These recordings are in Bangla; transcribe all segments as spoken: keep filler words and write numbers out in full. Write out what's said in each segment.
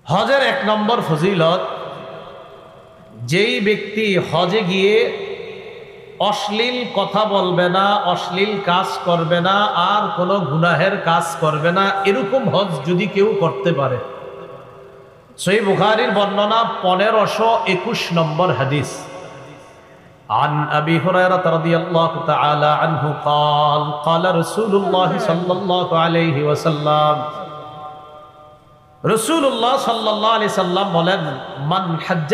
হজের এক নম্বর ফজিলত, যেই ব্যক্তি হজে গিয়ে অশ্লীল কথা বলবে না, অশ্লীল কাজ করবে না, আর কোনো গুনাহের কাজ করবে না, এরকম হজ যদি কেউ করতে পারে। সহিহ বুখারীর বর্ণনা পনেরোশো একুশ নম্বর হাদিস। عن أبي هريرة رضي الله تعالى عنه قال قال رسول الله صلى الله عليه وسلم رسول الله صلى الله عليه وسلم বলেন من حج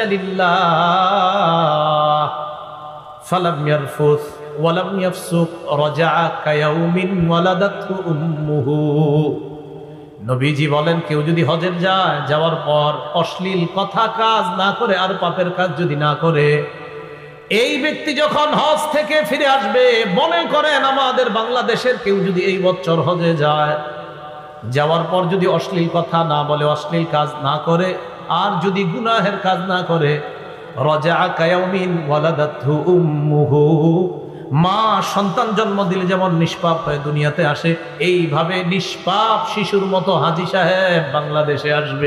لله فلم يرفث ولم يفسق رجع كيوم ولدته أمه। নবীজি বলেন, কেউ যদি হজে যায়, যাওয়ার পর অশ্লীল কথা কাজ না করে আর পাপের কাজ যদি না করে, এই ব্যক্তি যখন হজ থেকে ফিরে আসবে, মনে করেন আমাদের বাংলাদেশের কেউ যদি এই বছর হজে যায়, যাওয়ার পর যদি অশ্লীল কথা না বলে, অশ্লীল কাজ না করে, আর যদি গুনাহের কাজ না করে, রাজা কায়াউমিন ওয়ালাদাতহু উম্মুহু, মা সন্তান জন্ম দিলে যেমন নিষ্পাপ হয়ে দুনিয়াতে আসে, এইভাবে নিষ্পাপ শিশুর মতো হাজী সাহেব বাংলাদেশে আসবে।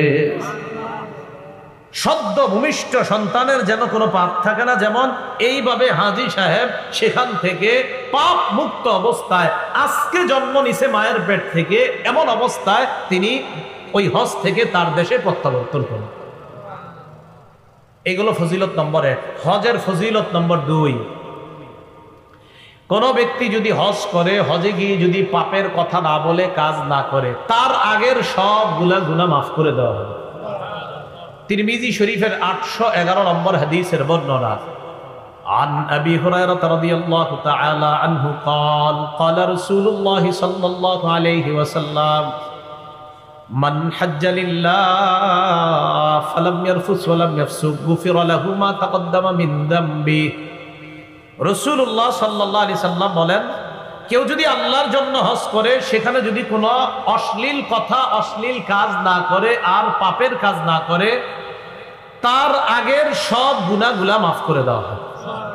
সদ্য ভূমিষ্ঠ সন্তানের যেন কোনো পাপ থাকে না, যেমন এইভাবে হাজী সাহেব সেখান থেকে পাপ মুক্ত অবস্থায় আজকে জন্ম নিছে মায়ের পেট থেকে, এমন অবস্থায় তিনি ওই হজ থেকে তার দেশে প্রত্যাবর্তন করেন। এগুলো ফজিলত নম্বর এক। হজের ফজিলত নম্বর দুই, কোন ব্যক্তি যদি হজ করে, হজে গিয়ে যদি পাপের কথা না বলে, কাজ না করে, তার আগের সবগুলা গুনাহ মাফ করে দেওয়া হবে। তিরমিজি শরীফের আটশো এগারো নম্বর হাদিসের বর্ণনা। عن أبي هريرة رضي الله تعالى عنه قال قال رسول الله صلى الله عليه وسلم من حج لله فلم يرفث ولم يفسق غفر له ما تقدم من ذنبه। রাসূলুল্লাহ সাল্লাল্লাহু আলাইহি সাল্লাম বলেন, কেউ যদি আল্লাহর জন্য হজ করে, সেখানে যদি কোনো অশ্লীল কথা, অশ্লীল কাজ না করে, আর পাপের কাজ না করে, তার আগের সব গুনাহগুলা মাফ করে দেওয়া হয়।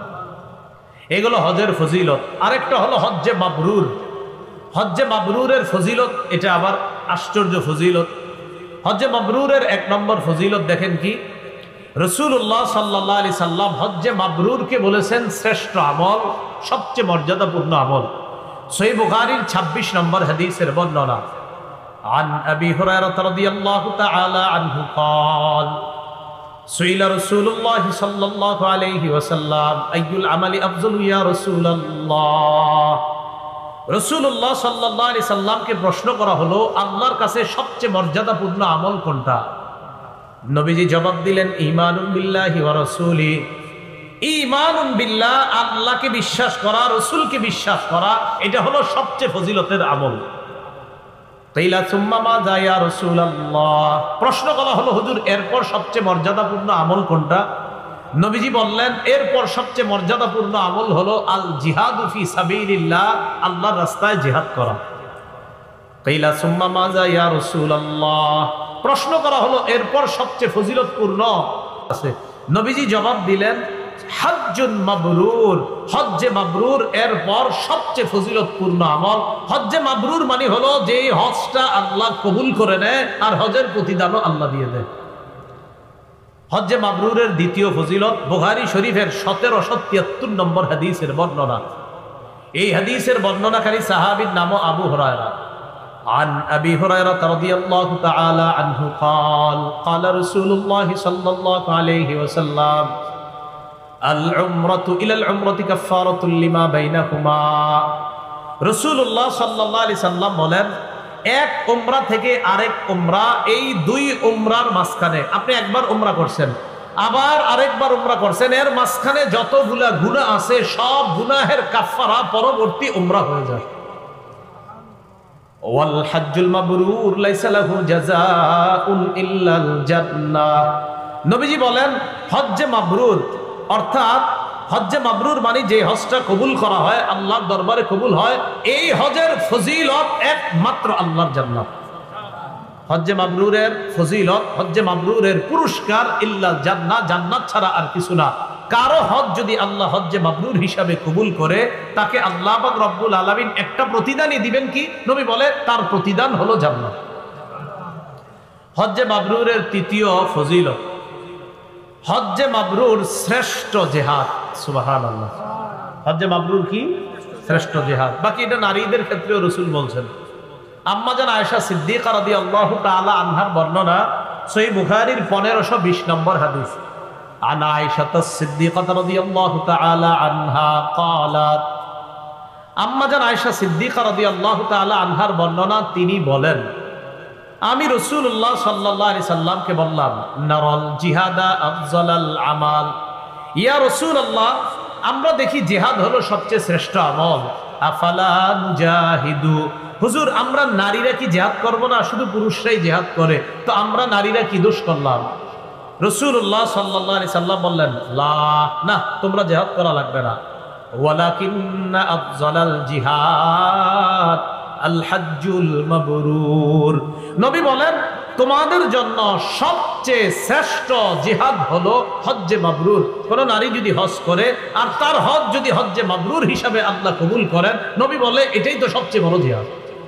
এগুলো হজের ফজিলত। আরেকটা হলো হজ্জে মাবরুর। হজ্জে মাবরুরের ফজিলত, এটা আবার আশ্চর্য ফজিলত। হজ্জে মাবরুরের এক নম্বর ফজিলত দেখেন কি, রাসূলুল্লাহ সাল্লাল্লাহু আলাইহি সাল্লাম হজ্জে মাবরুরকে বলেছেন শ্রেষ্ঠ আমল, সবচেয়ে মর্যাদাপূর্ণ আমল। সহিহ বুখারীর ছাব্বিশ নম্বর হাদিসের বর্ণনা। عن أبي هريرة رضي الله تعالى عنه قال سئل رسول الله صلى الله عليه وسلم أي العمل أفضل يا رسول الله। রাসূলুল্লাহ সাল্লাল্লাহু আলাইহি সাল্লামকে প্রশ্ন করা হলো, আল্লাহর কাছে সবচেয়ে মর্যাদাপূর্ণ আমল কোনটা? নবীজি জবাব দিলেন, ঈমানুন বিল্লাহি ওয়া রাসূলি। ঈমানুন বিল্লাহ, আল্লাহকে বিশ্বাস করা, রাসূলকে বিশ্বাস করা, এটা হলো সবচেয়ে ফজিলতের আমল। কাইলা সুম্মা মাযা ইয়া রাসূলুল্লাহ, প্রশ্ন করা হলো, হুজুর এরপর সবচেয়ে মর্যাদাপূর্ণ আমল কোনটা? নবীজি বললেন, এরপর সবচেয়ে মর্যাদাপূর্ণ আমল হলো আল জিহাদু ফি সাবিলিল্লাহ, আল্লাহর রাস্তায় জিহাদ করা। কাইলা সুম্মা মাযা ইয়া রাসূলুল্লাহ, প্রশ্ন করা হলো, এরপর সবচেয়ে ফজিলতপূর্ণ আছে? নবীজি জবাব দিলেন, হজ্জুন মাবরুর, হজ্জে মাবরুর এরপর সবচেয়ে ফজিলতপূর্ণ আমল। হজ্জে মাবরুর মানে হলো যে হজটা আল্লাহ কবুল করে নেয়, আর হজের প্রতিদানও আল্লাহ দিয়ে দেয়। হজ্জে মাবরুরের দ্বিতীয় ফজিলত, বুখারী শরীফের সতেরোশো তিয়াত্তর নম্বর হাদিসের বর্ণনা। এই হাদিসের বর্ণনাকারী সাহাবীর নাম আবু হুরায়রা। عن أبي هريرة رضي الله تعالى عنه قال قال رسول الله صلى الله عليه وسلم العمرة إلى العمرة كفارة لما بينهما। রাসূলুল্লাহ সাল্লাল্লাহু আলাইহি সাল্লাম বলেন, এক উমরা থেকে আরেক উমরা, এই দুই উমরার মাঝখানে, আপনি একবার উমরা করছেন, আবার আরেকবার উমরা করছেন, এর মাঝখানে যতগুলা গুনাহ আছে, সব গুনাহের কাফারা পরবর্তী উমরা হয়ে যায়। ওয়াল হজ্জুল মাবরুর লাইসা লাহু জাযাউন ইল্লাল জান্নাহ। নবীজি বলেন, হজ্জে মাবরুর অর্থাৎ হজ্জে মাবরুর মানে যে হজটা কবুল করা হয়, আল্লাহর দরবারে কবুল হয়, এই হজের ফজিলত একমাত্র আল্লাহর জান্নাত। হজ্জে মাবরুরের ফজিলত, হজ্জে মাবরুরের পুরস্কার ইল্লাল জান্নাহ, জান্নাত ছাড়া আর কিছু না। কারো হজ যদি আল্লাহ হজ্জে মাবরুর হিসাবে কবুল করে, তাকে আল্লাহ পাক রব্বুল আলামিন একটা প্রতিদানই দিবেন কি? নবী বলে, তার প্রতিদান হলো জান্নাত। হজ্জে মাবরুরের তৃতীয় ফজিলত, হজ্জে মাবরুর শ্রেষ্ঠ জেহাদ। সুবহানাল্লাহ। হজ্জে মাবরুর কি? শ্রেষ্ঠ জেহাদ। বাকি এটা নারীদের ক্ষেত্রেও রাসূল বলছেন। আম্মাজান আয়েশা সিদ্দিকা রাদিয়াল্লাহু তাআলা আনহার বর্ণনা, সহিহ বুখারীর পনেরোশো বিশ নম্বর হাদিস। আন আয়েশা সিদ্দিকা রাদিয়াল্লাহু তাআলা আনহা ক্বালাত, আম্মাজান আয়েশা সিদ্দিকা রাদিয়াল্লাহু তাআলা আনহার বর্ণনা, তিনি বলেন, আমি রাসূলুল্লাহ সাল্লাল্লাহু আলাইহি সাল্লামকে বললাম, নারাল জিহাদা আফজালাল আমাল। ইয়া রাসূলুল্লাহ, আমরা দেখি জিহাদ হলো সবচেয়ে শ্রেষ্ঠ আমল। আফালা নুজাহিদু, হুজুর আমরা নারীরা কি জিহাদ করব না? শুধু পুরুষরাই জিহাদ করে, তো আমরা নারীরা কি দোষ করলাম? রাসূলুল্লাহ সাল্লাল্লাহু আলাইহি সাল্লাম বললেন, লা, না, তোমরা জিহাদ করা লাগবে না। ওয়ালাকিন্না আফজালাল জিহাদ আল হজ্জুল মাবরুর। নবী বলেন, তোমাদের জন্য সবচেয়ে শ্রেষ্ঠ জিহাদ হলো হজ্জে মাবরুর। কোন নারী যদি হজ করে আর তার হজ যদি হজ্জে মাবরুর হিসাবে আল্লাহ কবুল করেন, নবী বলে এটাই তো সবচেয়ে বড় জিহাদ।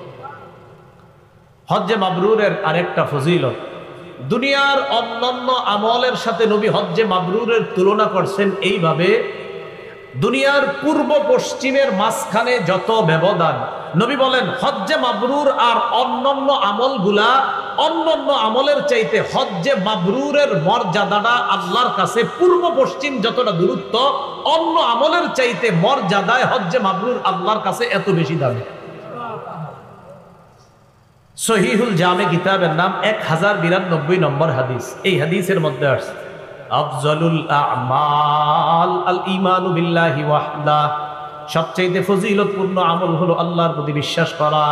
হজ্জে মাবরুরের আরেকটা ফজিলত, দুনিয়ার অন্যান্য আমলের সাথে নবী হজ্জে মাবরুরের তুলনা করছেন এইভাবে, দুনিয়ার পূর্ব পশ্চিমের মাঝখানে যত ব্যবধান, নবী বলেন হজ্জে মাবরুর আর অন্যান্য আমলগুলা অন্যান্য আমলের চাইতে হজ্জে মাবরুরের মর্যাদাটা আল্লাহর কাছে পূর্ব পশ্চিম যতটা দূরত্ব, অন্য আমলের চাইতে মর্যাদায় হজ্জে মাবরুর আল্লাহর কাছে এত বেশি দামি। সহিহুল জামে কিতাবের নাম এক হাজার বিরানব্বই নম্বর হাদিস। এই হাদিসের মধ্যে আসছে, আফজালুল আমাল আল ঈমানু বিল্লাহি ওয়াহদা, সবচেয়ে ফজিলতপূর্ণ আমল হলো আল্লাহর প্রতি বিশ্বাস করা।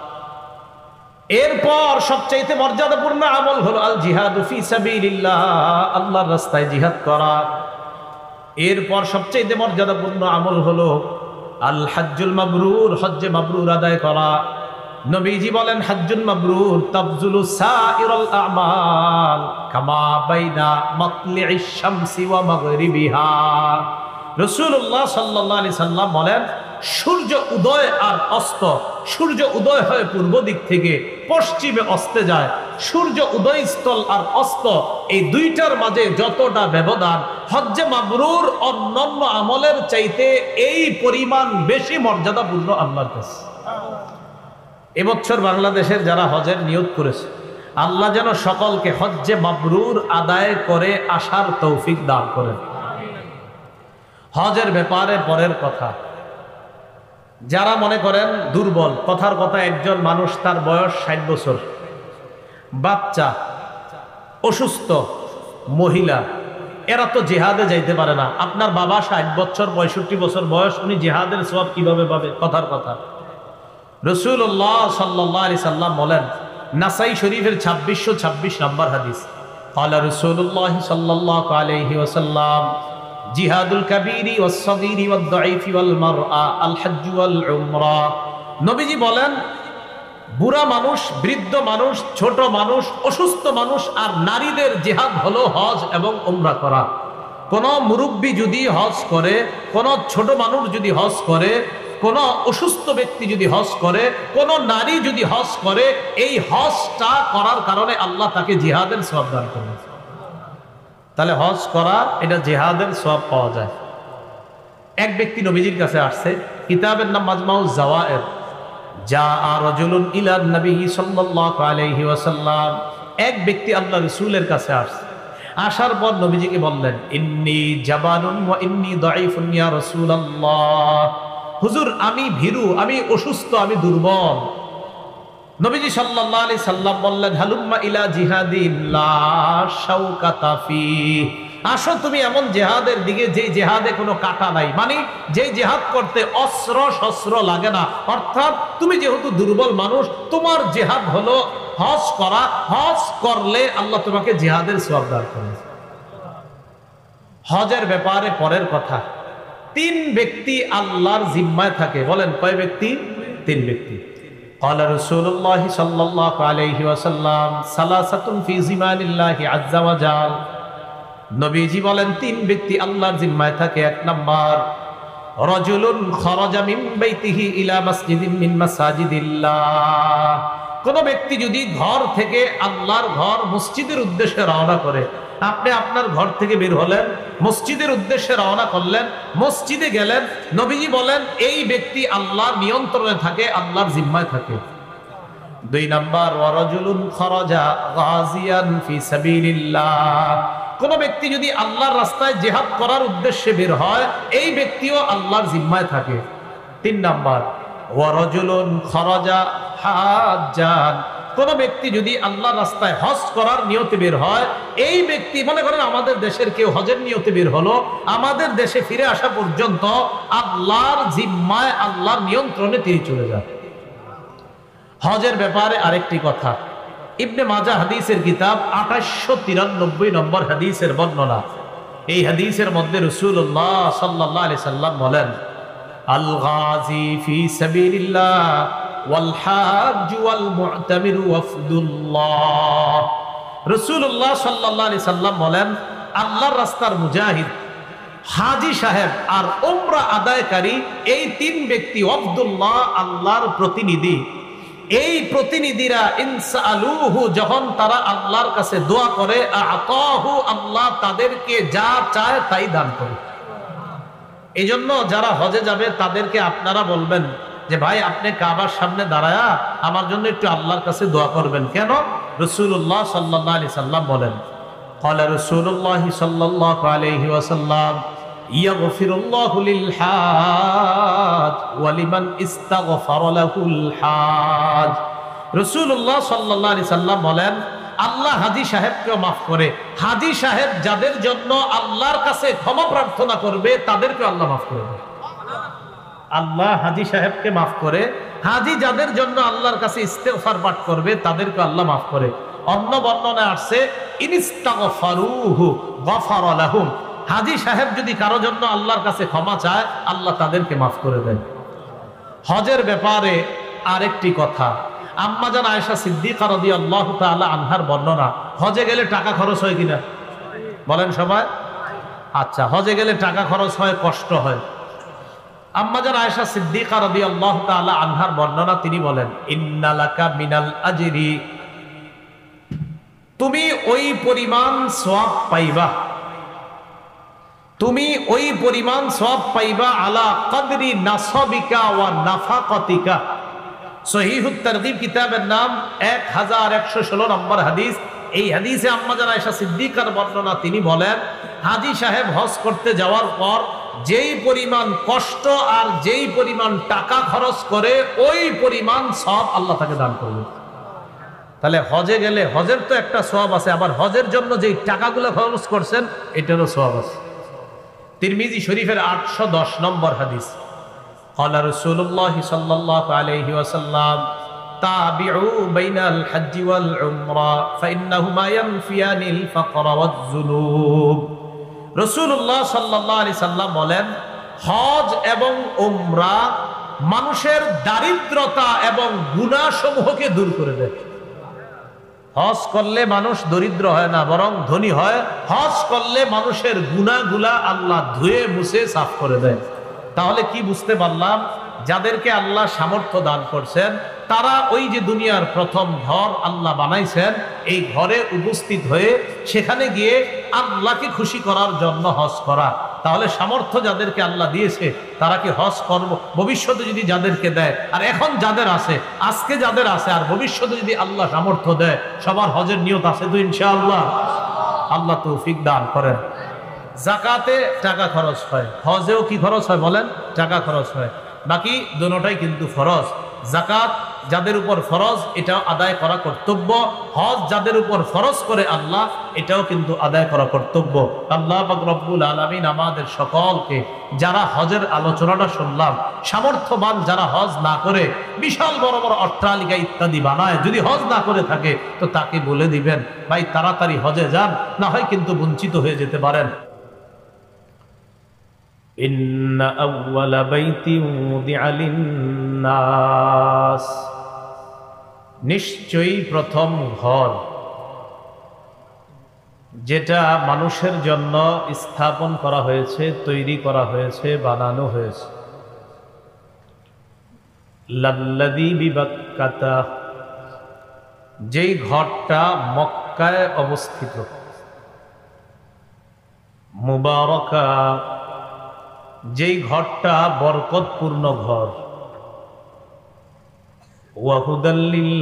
এরপর সবচেয়ে মর্যাদাপূর্ণ আমল হলো আল জিহাদু ফি সাবিলিল্লাহ, আল্লাহর রাস্তায় জিহাদ করা। এরপর সবচেয়ে মর্যাদাপূর্ণ আমল হলো আল হজ্জুল মাবরুর, হজ্জে মাবরুর আদায় করা। নবীজি বলেন, হজ্জুল মাবরুর তাবজুলু সাইরুল আমাল কামা বাইনা মাতলি'ইশ শামসি ওয়া মাগরিবিহা। রাসূলুল্লাহ সাল্লাল্লাহু আলাইহি সাল্লাম বলেন, সূর্য উদয় আর অস্ত, সূর্য উদয় হয় পূর্ব দিক থেকে, পশ্চিমে অস্তে যায়। সূর্য উদয়স্থল আর অস্ত এই দুইটার মাঝে যতটা ব্যবধান, হজ্জে মাবরুর অন্যান্য আমলের চাইতে এই পরিমাণ বেশি মর্যাদাপূর্ণ আল্লাহর কাছে। এবছর বাংলাদেশের যারা হজের নিয়ত করেছে, আল্লাহ যেন সকলকে হজ্জে মাবরুর আদায় করে আসার তৌফিক দান করেন। হজের ব্যাপারে পরের কথা, যারা মনে করেন দুর্বল, কথার কথা একজন মানুষ তার বয়স ষাট বছর, বাচ্চা, অসুস্থ, মহিলা, এরা তো জিহাদে যাইতে পারে না। আপনার বাবা ষাট বছর পঁয়ষট্টি বছর বয়স, উনি জিহাদের সওয়াব কিভাবে পাবে? কথার কথা। রাসূলুল্লাহ সাল্লাল্লাহু আলাইহি সাল্লাম বলেন, নাসাই শরীফের ছাব্বিশশো ছাব্বিশ নম্বর হাদিস, ক্বালা রাসূলুল্লাহ সাল্লাল্লাহু আলাইহি ওয়াসাল্লাম, জিহাদুল কাবীরি ওয়াস সাগীরি ওয়াদ দাঈফি ওয়াল মারআ আল হজ্জ ওয়াল উমরা। নবীজি বলেন, বুড়া মানুষ, বৃদ্ধ মানুষ, ছোট মানুষ, অসুস্থ মানুষ আর নারীদের জিহাদ হলো হজ এবং উমরা করা। কোন মুরব্বী যদি হজ করে, কোন ছোট মানুষ যদি হজ করে, কোন অসুস্থ ব্যক্তি যদি হজ করে, কোন নারী যদি হজ করে, এই হজটা করার কারণে আল্লাহ তাকে জিহাদের সওয়াব দান করেন। তাহলে হজ করা এটা জিহাদের সওয়াব পাওয়া যায়। এক ব্যক্তি নবীজির কাছে আসছে, কিতাবের নাম মাজমাউজ জাওয়ায়ের, জাআ রাজুলুন ইলা নবী সাল্লাল্লাহু আলাইহি ওয়াসাল্লাম। এক ব্যক্তি আল্লাহ রাসূলের কাছে আসছে, আসার পর নবীজিকে বললেন, ইন্নী জাবানুন ওয়া ইন্নী দাঈফুন ইয়া রাসূলুল্লাহ, হুজুর আমি ভীরু, আমি অসুস্থ, আমি দুর্বল। নবীজি সাল্লাল্লাহু আলাইহি সাল্লাম বললেন, হালুম্মা ইলা জিহাদিন লা শাওকাতা ফি, আসো তুমি এমন জিহাদের দিকে যে জিহাদে কোনো কাটা নাই, মানে যে জিহাদ করতে অস্ত্র শস্ত্র লাগে না। অর্থাৎ তুমি যেহেতু দুর্বল মানুষ, তোমার জিহাদ হলো হজ করা, হজ করলে আল্লাহ তোমাকে জিহাদের সওয়াব দান করবে। হজের ব্যাপারে পরের কথা, তিন ব্যক্তি আল্লাহর জিম্মায় থাকে। বলেন কয় ব্যক্তি? তিন ব্যক্তি। قال رسول الله صلى الله عليه وسلم ثلاثه في ذمام الله عز وجل। নবীজি বলেন তিন ব্যক্তি আল্লাহর জিম্মায় থাকে। এক নাম্বার, রাজুলুন খারাজা মিন বাইতিহি ইলা মাসজিদিন মিন মাসাজিদিল্লাহ, কোনো ব্যক্তি যদি ঘর থেকে আল্লাহর ঘর মসজিদের উদ্দেশ্যে রওনা করে, আপনি আপনার ঘর থেকে বের হলেন, মসজিদের উদ্দেশ্যে রওনা করলেন, মসজিদে গেলেন, নবীজি বলেন এই ব্যক্তি আল্লাহর নিয়ন্ত্রণে থাকে, আল্লাহর জিম্মায় থাকে। দুই নাম্বার, ওয়ারাজুলুন খারাজা গাজিয়ান ফি সাবিলিল্লাহ, কোন ব্যক্তি যদি আল্লাহর রাস্তায় জিহাদ করার উদ্দেশ্যে বের হয়, এই ব্যক্তিও আল্লাহর জিম্মায় থাকে। তিন নাম্বার, ওয়ারাজুলুন খারাজা হাজ্জান, কোন ব্যক্তি যদি আল্লাহর রাস্তায় হজ করার নিয়তে বের হয়, এই ব্যক্তি, মনে করেন আমাদের দেশের কেউ হজের নিয়তে বের হলো, আমাদের দেশে ফিরে আসা পর্যন্ত আল্লাহর জিম্মায়, আল্লাহর নিয়ন্ত্রণে তিনি চলে যান। হজের ব্যাপারে আরেকটি কথা, ইবনে মাজাহ হাদিসের কিতাব আঠাশশো তিরানব্বই নম্বর হাদিসের বর্ণনা। এই হাদিসের মধ্যে রাসূলুল্লাহ সাল্লাল্লাহু আলাইহি সাল্লাম বলেন, আল গাজী ফি সাবিলিল্লাহ ওয়াল হাজ্জ ওয়াল মু'তামিরু ওয়াফদুল্লাহ। রাসূলুল্লাহ সাল্লাল্লাহু আলাইহি সাল্লাম বলেন, আল্লাহর রাস্তার মুজাহিদ, হাজী সাহেব আর উমরা আদায়কারী, এই তিন ব্যক্তি ওয়াফদুল্লাহ, আল্লাহর প্রতিনিধি। এই প্রতিনিধিরা ইনসালুহু, যখন তারা আল্লাহর কাছে দোয়া করে, আতাহু, আল্লাহ তাদেরকে যা চায় তাই দান করে। এই জন্য যারা হজে যাবে তাদেরকে আপনারা বলবেন যে ভাই আপনি কাবার সামনে দাঁড়ায়া আমার জন্য একটু আল্লাহর কাছে দোয়া করবেন। কেন? রাসূলুল্লাহ সাল্লাল্লাহু আলাইহি সাল্লাম বলেন, ক্বালা রাসূলুল্লাহ সাল্লাল্লাহু আলাইহি ওয়াসাল্লাম, ইয়াগফিরুল্লাহু লিল হাজ ওয়া লিমান ইস্তাগফারা লাহুল হাজ। রাসূলুল্লাহ সাল্লাল্লাহু আলাইহি সাল্লাম বলেন, আল্লাহ হাজী সাহেবকেও মাফ করে। হাজী সাহেব যাদের জন্য আল্লাহর কাছে ক্ষমা প্রার্থনা করবে তাদেরকে আল্লাহ মাফ করবে। আল্লাহ হাজী সাহেবকে মাফ করে, হাজী যাদের জন্য আল্লাহর কাছে ইস্তেগফার পাঠ করবে তাদেরকে আল্লাহ মাফ করে। অন্য বর্ণনায় আসছে, ইনিস্তাগফারুহু গফারা লাহুম, হাজী সাহেব যদি কারো জন্য আল্লাহর কাছে ক্ষমা চায়, আল্লাহ তাদেরকে মাফ করে দেন। হজের ব্যাপারে আরেকটি কথা, আম্মা জান আয়েশা সিদ্দিকা রাদিয়াল্লাহু তাআলা আনহার বর্ণনা, হজে গেলে টাকা খরচ হয় কিনা বলেন সবাই? আচ্ছা, হজে গেলে টাকা খরচ হয়, কষ্ট হয়। আম্মা জান আয়েশা সিদ্দিকা রাদিয়াল্লাহু তাআলা আনহার বর্ণনা, তিনি বলেন, ইন্নালাকা মিনাল আজরি, তুমি ওই পরিমাণ সওয়াব পাইবা, তুমি ওই পরিমাণ সওয়াব পাইবা, আলা কদরি নাসাবিকা ওয়া নাফাকাতিকা। সহিহুত তারগীব কিতাবের নাম এক হাজার একশো ষোলো নম্বর হাদিস। এই হাদিসে আম্মা জান আয়েশা সিদ্দিকার বর্ণনা, তিনি বলেন, হাজী সাহেব হজ করতে যাওয়ার পর যেই পরিমাণ কষ্ট আর যেই পরিমাণ টাকা খরচ করে, ওই পরিমাণ সওয়াব আল্লাহ তাকে দান করবে। তাহলে হজে গেলে হজের তো একটা সওয়াব আছে, আবার হজের জন্য যেই টাকাগুলো খরচ করছেন এটারও সওয়াব আছে। তিরমিজি শরীফের আটশো দশ নম্বর হাদিস, ক্বালা রাসূলুল্লাহ সাল্লাল্লাহু আলাইহি ওয়াসাল্লাম, তাবিউ বাইনাল হজ্জ ওয়াল উমরা ফাইন্নাহুমা ইয়ানফিয়ানিল ফাকরা ওয়াজ যুনুব। রাসূলুল্লাহ সাল্লাল্লাহু আলাইহি সাল্লাম বলেন, হজ এবং উমরা মানুষের দারিদ্রতা এবং গুনাহসমূহকে দূর করে দেয়। হজ করলে মানুষ দরিদ্র হয় না, বরং ধনী হয়। হজ করলে মানুষের গুনাহগুলা আল্লাহ ধুয়ে মুছে সাফ করে দেয়। তাহলে কি বুঝতে পারলাম? যাদেরকে আল্লাহ সামর্থ্য দান করছেন, তারা ওই যে দুনিয়ার প্রথম ঘর আল্লাহ বানাইছেন, এই ঘরে উপস্থিত হয়ে সেখানে গিয়ে আল্লাহকে খুশি করার জন্য হজ করা। তাহলে সামর্থ্য যাদেরকে আল্লাহ দিয়েছে তারা কি হজ করব? ভবিষ্যতে যদি যাদেরকে দেয়, আর এখন যাদের আছে, আজকে যাদের আছে, আর ভবিষ্যতে যদি আল্লাহ সামর্থ্য দেয়, সবার হজের নিয়ত আছে তো ইনশাআল্লাহ। আল্লাহ তৌফিক দান করেন। যাকাতে টাকা খরচ হয়, হজেও কি খরচ হয় বলেন? টাকা খরচ হয়। বাকি দুটোটাই কিন্তু ফরজ। যাকাত যাদের উপর ফরজ, এটাও আদায় করা কর্তব্য। হজ যাদের উপর ফরজ করে আল্লাহ, এটাও কিন্তু আদায় করা কর্তব্য। আল্লাহ পাক রব্বুল আলামিন আমাদের সকলকে, যারা হজের আলোচনাটা শুনলাম, সামর্থ্যবান যারা হজ না করে বিশাল বড় বড় অট্টালিকা ইত্যাদি বানায়, যদি হজ না করে থাকে তো তাকে বলে দিবেন, ভাই তাড়াতাড়ি হজে যান, না হয় কিন্তু বঞ্চিত হয়ে যেতে পারেন। ইন্না আউওয়ালা বাইতিন উদিআ লিন-নাস, নিশ্চয়ই প্রথম ঘর যেটা মানুষের জন্য স্থাপন করা হয়েছে, তৈরি করা হয়েছে, বানানো হয়েছে, লাল্লাযী বিবাক্কাতা, যেই ঘরটা মক্কায় অবস্থিত, মুবারাকা, যেই ঘরটা বরকতপূর্ণ ঘর, ওয়া হুদাল লিল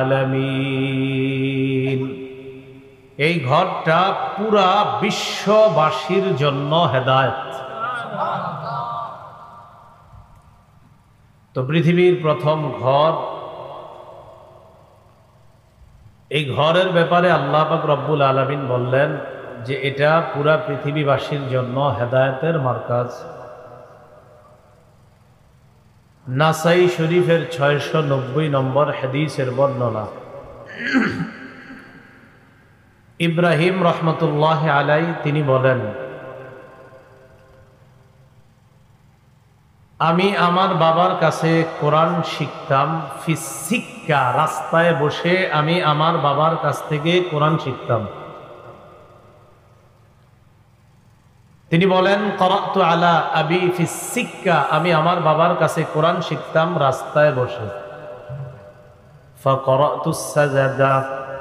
আলামিন, এই ঘরটা পুরা বিশ্ববাসীর জন্য হেদায়েত। তো পৃথিবীর প্রথম ঘর, এই ঘরের ব্যাপারে আল্লাহ পাক রব্বুল আলামিন বললেন যে এটা পুরা পৃথিবীবাসীর জন্য হেদায়েতের মার্কাজ। নাসাই শরীফের ছয়শো নব্বই নম্বর হাদিসের বর্ণনা। ইব্রাহিম রহমতুল্লাহ আলাই তিনি বলেন, আমি আমার বাবার কাছে কোরআন শিখতাম, ফিসিক্কা, রাস্তায় বসে আমি আমার বাবার কাছ থেকে কোরআন শিখতাম। তিনি বলেন, করাতু আলা আবি ফিসিক্কা, আমি আমার বাবার কাছে কোরআন শিখতাম রাস্তায় বসে। ফাকরাতুস সাজদা,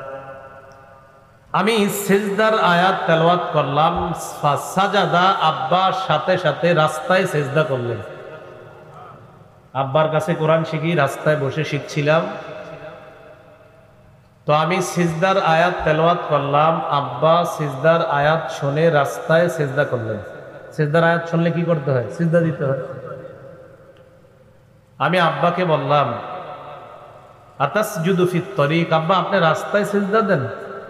আমি সিজদার আয়াত তেলাওয়াত করলাম। ফাসাজাদা, আব্বার সাথে সাথে রাস্তায় সিজদা করলেন। আব্বার কাছে কোরআন শিখি রাস্তায় বসে শিখছিলাম, তো আমি সিজদার আয়াত তেলাওয়াত করলাম, আব্বা সিজদার আয়াত শুনে রাস্তায় সিজদা করলেন। সিজদার আয়াত শুনলে কি করতে হয়? সিজদা দিতে হয়। আমি আব্বাকে বললাম, আতাসজুদু ফিত তরিক, আব্বা আপনি রাস্তায় সিজদা দেন?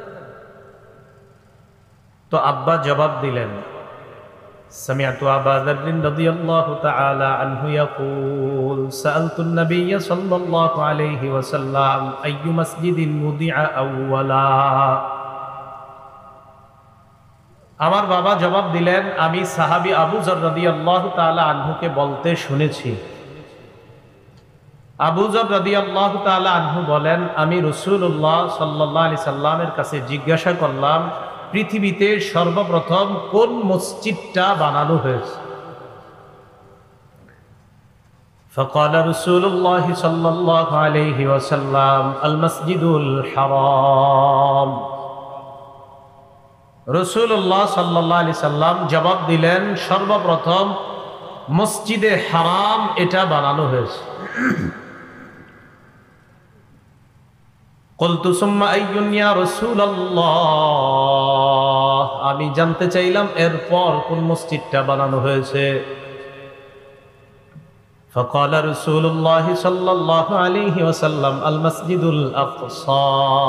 তো আব্বা জবাব দিলেন, সামিআতু আবা যাররিন রাদিয়াল্লাহু তাআলা আনহু ইয়াকুল সাআলতুন নাবিয়্য সাল্লাল্লাহু আলাইহি ওয়াসাল্লাম আইয়ু মাসজিদিন মুদিআ আউওয়ালা। আমার বাবা জবাব দিলেন, আমি সাহাবী আবু যর রাদিয়াল্লাহু তাআলা আনহুকে বলতে শুনেছি। আবু যর রাদিয়াল্লাহু তাআলা আনহু বলেন, আমি রাসূলুল্লাহ সাল্লাল্লাহু আলাইহি সাল্লামের কাছে জিজ্ঞাসা করলাম, পৃথিবীতে সর্বপ্রথম কোন মসজিদটা বানানো হয়েছে? فقال رسول الله صلى الله عليه وسلم المسجد الحرام। রাসূলুল্লাহ সাল্লাল্লাহু আলাইহি সাল্লাম জবাব দিলেন, সর্বপ্রথম মসজিদে হারাম এটা বানানো হয়েছে। কুলতু সুম্মা আইয়ুন ইয়া রাসূলুল্লাহ, আমি জানতে চাইলাম এরপর কোন মসজিদটা বানানো হয়েছে। ফাকালা রাসূলুল্লাহ সাল্লাল্লাহু আলাইহি ওয়াসাল্লাম আল মসজিদুল আকসা।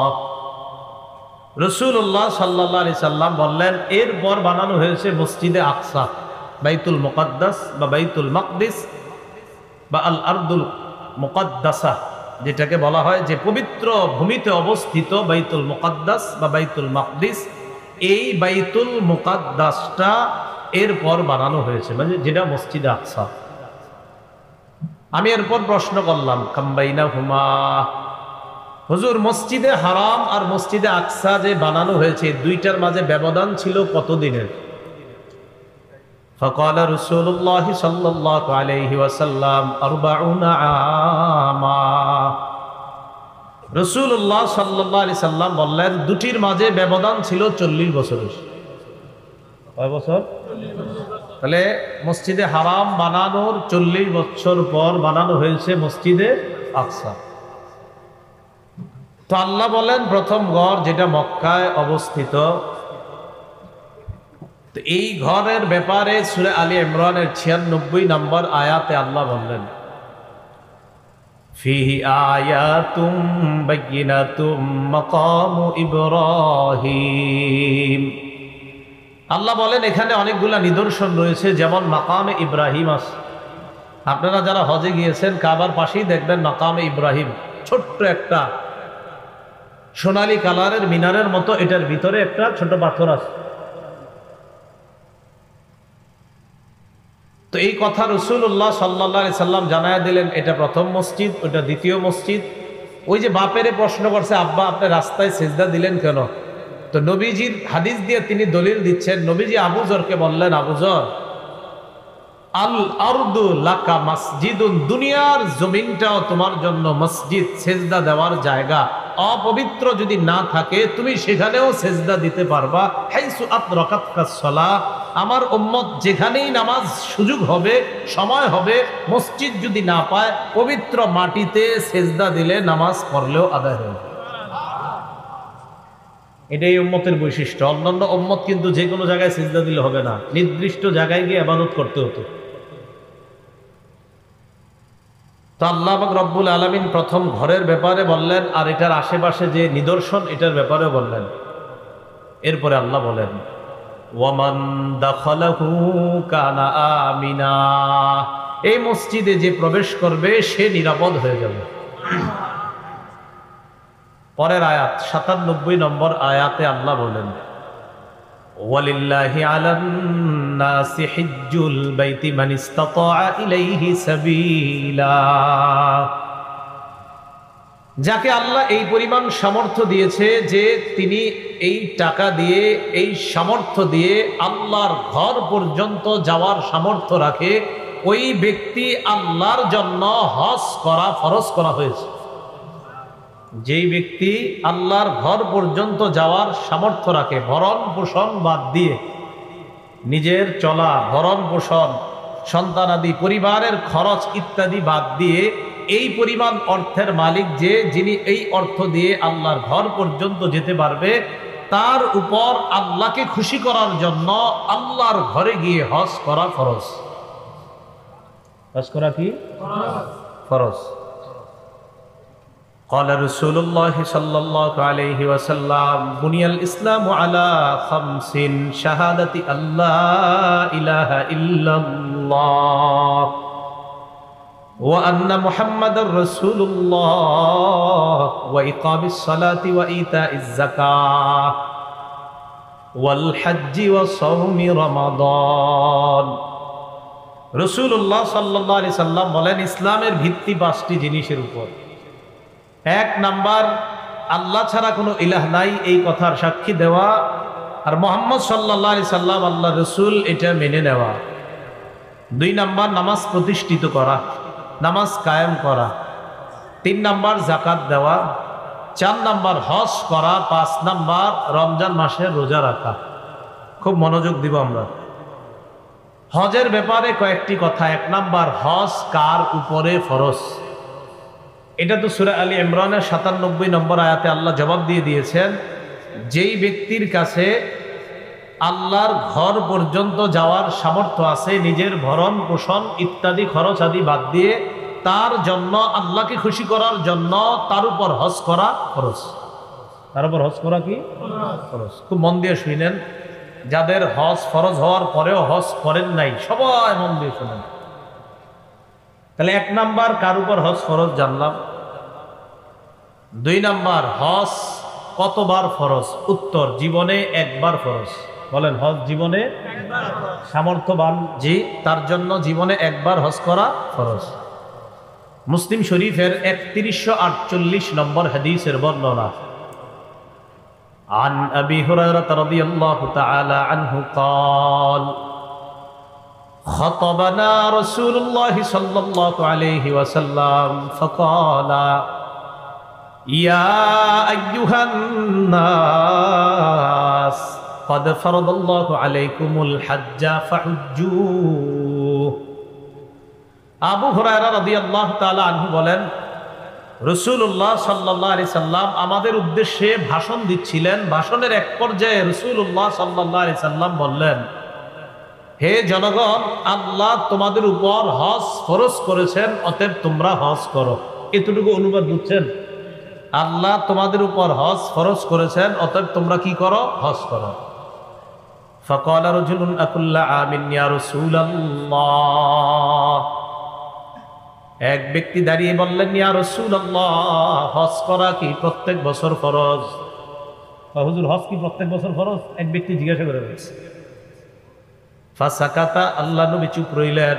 রাসূলুল্লাহ সাল্লাল্লাহু আলাইহি সাল্লাম বললেন, এরপর বানানো হয়েছে মসজিদে আকসা, বাইতুল মুকাদ্দাস বা বাইতুল মাকদিস বা আল আরদুল মুকাদ্দাসা, যেটাকে বলা হয় যে পবিত্র ভূমিতে অবস্থিত বাইতুল মুকাদ্দাস বা বাইতুল মাকদিস, এই বাইতুল মুকাদ্দাসটা এরপর বানানো হয়েছে, মানে যেটা মসজিদে আকসা। আমি এরপর প্রশ্ন করলাম, কামবাইনাহুমা, হুজুর মসজিদে হারাম আর মসজিদে আকসা যে বানানো হয়েছে, দুইটার মাঝে ব্যবধান ছিল কতদিনের? فقال رسول الله صلى الله عليه وسلم أربعون عاما। রাসূলুল্লাহ সাল্লাল্লাহু আলাইহি সাল্লাম বললেন, দুটির মাঝে ব্যবধান ছিল চল্লিশ বছরের। কয় বছর? তাহলে মসজিদে হারাম বানানোর চল্লিশ বছর পর বানানো হয়েছে মসজিদে আকসা। তো আল্লাহ বলেন, প্রথম ঘর যেটা মক্কায় অবস্থিত, তো এই ঘরের ব্যাপারে সূরা আলী ইমরানের ছিয়ানব্বই নম্বর আয়াতে আল্লাহ বললেন, ফিহি আয়াতুম বায়িনাতুম মাকামু ইব্রাহিম। আল্লাহ বলেন এখানে অনেকগুলা নিদর্শন রয়েছে, যেমন মাকামে ইব্রাহিম আছে। আপনারা যারা হজে গিয়েছেন কাবার পাশেই দেখবেন মাকামে ইব্রাহিম, ছোট্ট একটা সোনালী কালারের মিনারের মতো, এটার ভিতরে একটা ছোট পাথর আছে। তো এই কথা রাসূলুল্লাহ সাল্লাল্লাহু আলাইহি সাল্লাম জানায়া দিলেন, এটা প্রথম মসজিদ, ওটা দ্বিতীয় মসজিদ। ওই যে বাপেরে প্রশ্ন করছে, আব্বা আপনি রাস্তায় সিজদা দিলেন কেন? তো নবীজির হাদিস দিয়ে তিনি দলিল দিচ্ছেন। নবীজি আবু যরকে বললেন, আবু যর, আল আরদু লাকা মাসজিদুন, দুনিয়ার জমিনটাও তোমার জন্য মসজিদ, সিজদা দেওয়ার জায়গা। অপবিত্র যদি না থাকে তুমি সেখানেও সেজদা দিতে পারবা। হাইসু আদরাকাতকাস সালাহ, আমার উম্মত যেখানেই নামাজ সুযোগ হবে, সময় হবে, মসজিদ যদি না পায়, পবিত্র মাটিতে সেজদা দিলে নামাজ পড়লেও আদায় হবে। এটাই উম্মতের বৈশিষ্ট্য। অন্যান্য উম্মত কিন্তু যে কোনো জায়গায় সিজদা দিলে হবে না, নির্দিষ্ট জায়গায় গিয়ে ইবাদত করতে হতো। তো আল্লাহ পাক রব্বুল আলামিন প্রথম ঘরের ব্যাপারে বললেন, আর এটার আশেপাশে যে নিদর্শন এটার ব্যাপারেও বললেন। এরপরে আল্লাহ বলেন, ওয়ামান দাখালাহু কানা আমিনা, এই মসজিদে যে প্রবেশ করবে সে নিরাপদ হয়ে যাবে। পরের আয়াত সাতানব্বই নম্বর আয়াতে আল্লাহ বলেন, ওয়ালিল্লাহি আলান নাসি হিজ্জুল বাইতি মান ইসতাতা ইলাইহি সাবিলা, যাকে আল্লাহ এই পরিমাণ সামর্থ্য দিয়েছে যে তিনি এই টাকা দিয়ে, এই সামর্থ্য দিয়ে আল্লাহর ঘর পর্যন্ত যাওয়ার সামর্থ্য রাখে, ওই ব্যক্তি আল্লাহর জন্য হজ করা ফরজ করা হয়েছে। যেই ব্যক্তি আল্লাহর ঘর পর্যন্ত যাওয়ার সামর্থ্য রাখে, ভরণ পোষণ বাদ দিয়ে, নিজের চলা, ভরণ পোষণ, সন্তানাদি, পরিবারের খরচ ইত্যাদি বাদ দিয়ে এই পরিমাণ অর্থের মালিক যে, যিনি এই অর্থ দিয়ে আল্লাহর ঘর পর্যন্ত যেতে পারবে, তার উপর আল্লাহকে খুশি করার জন্য আল্লাহর ঘরে গিয়ে হজ করা ফরজ। হজ করা কি ফরজ? قال رسول الله صلى الله عليه وسلم بني الإسلام على خمس شهادة أن لا إله إلا الله وأن محمد رسول الله وإقام الصلاة وإيتاء الزكاة والحج وصوم رمضان। রাসূলুল্লাহ সাল্লাল্লাহু আলাইহি সাল্লাম বলেন, ইসলামের ভিত্তি পাঁচটি জিনিসের উপর। এক নাম্বার, আল্লাহ ছাড়া কোনো ইলাহ নাই এই কথার সাক্ষী দেওয়া, আর মুহাম্মদ সাল্লাল্লাহু আলাইহি সাল্লাম আল্লাহ রসুল, এটা মেনে নেওয়া। দুই নাম্বার, নামাজ প্রতিষ্ঠিত করা, নামাজ কায়েম করা। তিন নাম্বার, জাকাত দেওয়া। চার নাম্বার, হজ করা। পাঁচ নাম্বার, রমজান মাসে রোজা রাখা। খুব মনোযোগ দিব আমরা। হজের ব্যাপারে কয়েকটি কথা। এক নাম্বার, হজ কার উপরে ফরজ? এটা তো সূরা আলী ইমরানের সাতানব্বই নম্বর আয়াতে আল্লাহ জবাব দিয়ে দিয়েছেন, যেই ব্যক্তির কাছে আল্লাহর ঘর পর্যন্ত যাওয়ার সামর্থ্য আছে, নিজের ভরণ পোষণ ইত্যাদি খরচ আদি বাদ দিয়ে, তার জন্য আল্লাহকে খুশি করার জন্য তার উপর হজ করা ফরজ। তার উপর হজ করা কি ফরজ? খুব মন দিয়ে শুনেন, যাদের হজ ফরজ হওয়ার পরেও হজ করেন নাই, সবাই মন দিয়ে শুনেন। তাহলে এক নাম্বার, কার উপর হজ ফরজ জানলাম। দুই নাম্বার, হজ কতবার ফরজ? উত্তর, জীবনে একবার ফরজ। বলেন, হজ জীবনে সামর্থ্যবান জি, তার জন্য জীবনে একবার হজ করা ফরজ। মুসলিম শরীফের একত্রিশশো আটচল্লিশ নম্বর হাদিসের বর্ণনা। عن أبي هريرة رضي الله تعالى عنه قال خطبنا رسول الله صلى الله عليه وسلم فقال يا أيها الناس قد فرض الله عليكم الحج فحجوه। আবু হুরায়রা রাদিয়াল্লাহু তাআলা আনহু বলেন, রাসূলুল্লাহ সাল্লাল্লাহু আলাইহি সাল্লাম আমাদের উদ্দেশ্যে ভাষণ দিচ্ছিলেন। ভাষণের এক পর্যায়ে রাসূলুল্লাহ সাল্লাল্লাহু আলাইহি সাল্লাম বললেন, হে জনগণ, আল্লাহ তোমাদের উপর হজ ফরজ করেছেন, অতএব তোমরা হজ করো। এতটুকু অনুবাদ বুঝছেন? আল্লাহ তোমাদের উপর হজ ফরজ করেছেন, অতএব তোমরা কি করো? হজ করো। ফাকালা রাজুলুন আকুল্লা আমিন ইয়া রাসূলুল্লাহ, এক ব্যক্তি দাঁড়িয়ে বললেন, ইয়া রাসূলুল্লাহ, হজ করা কি প্রত্যেক বছর ফরজ? হুজুর, হজ কি প্রত্যেক বছর ফরজ? এক ব্যক্তি জিজ্ঞাসা করে বলছে। ফাসাকাতা, আল্লাহ নবী চুপ রইলেন।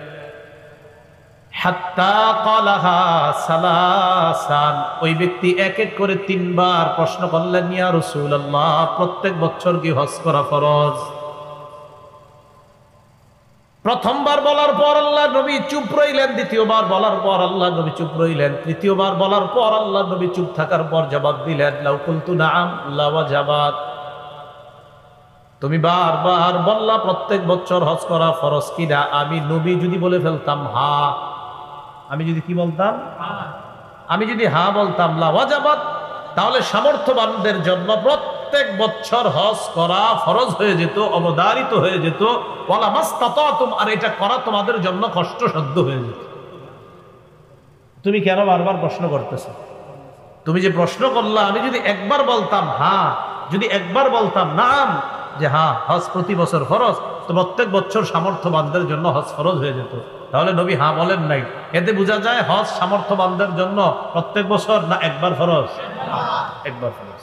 হাত্তা ক্বালাহা সালাসান, ওই ব্যক্তি এক এক করে তিনবার প্রশ্ন করলেন, ইয়া রাসূলুল্লাহ, প্রত্যেক বছর কি হজ করা ফরজ? প্রথমবার বলার পর আল্লাহ নবী চুপ রইলেন, দ্বিতীয়বার বলার পর আল্লাহ নবী চুপ রইলেন, তৃতীয়বার বলার পর আল্লাহ নবী চুপ থাকার পর জবাব দিলেন, লাউ কুলতু নাআম লাওয়াজাবাত। তুমি বারবার বললা প্রত্যেক বছর হজ করা ফরজ কিনা, আমি নবী যদি বলে ফেলতাম হা, আমি যদি কি বলতাম, আমি যদি হা বলতাম লাওয়াজাবাত, তাহলে সামর্থ্যবানদের জন্য প্রত্যেক বছর হজ করা ফরজ হয়ে যেত, অবধারিত হয়ে যেত। ওয়ালা মাস্তাতাতুম, আর এটা করা তোমাদের জন্য কষ্টসাধ্য হয়ে যেত। তুমি কেন বারবার প্রশ্ন করতেছো? তুমি যে প্রশ্ন করলা, আমি যদি একবার বলতাম হ্যাঁ, যদি একবার বলতাম নাম, যে হ্যাঁ হজ প্রতি বছর ফরজ, তো প্রত্যেক বছর সামর্থ্যবানদের জন্য হজ ফরজ হয়ে যেত। তাহলে নবী হ্যাঁ বলেন নাই, এতে বোঝা যায় হজ সামর্থ্যবানদের জন্য প্রত্যেক বছর না একবার ফরজ? একবার ফরজ।